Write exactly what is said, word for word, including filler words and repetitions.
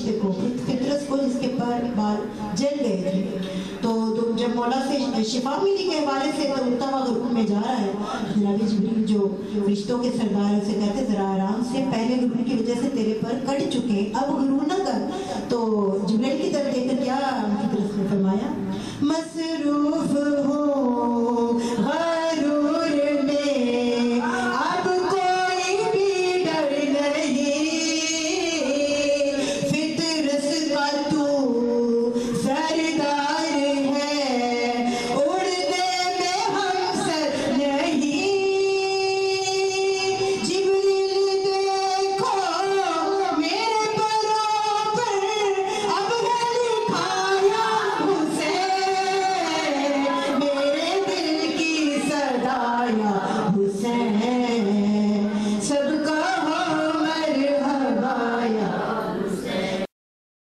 फरिश्ते को, फितरस को, जिसके पर बाल जल गए थे। तो जब मौला से शिफा मिली के हवाले से तो उड़ता हुआ गुरूर में जा रहा है, जनाब जिब्रील जो फरिश्तों के सरदार से कहते जरा आराम से, पहले गुरूर की वजह से तेरे पर कट चुके, अब गुरूर न कर। तो जिब्रील की तरफ देखकर क्या फितरस ने फरमाया, मसरूफ हो गरूर में अब कोई भी डर नहीं, फितरस का तू सरदार है, उड़ने में हम सर नहीं। जिब्रील देखो मेरे परों पर अब है लिखाया हुसैन, मेरे दिल की सदाया हुसैन।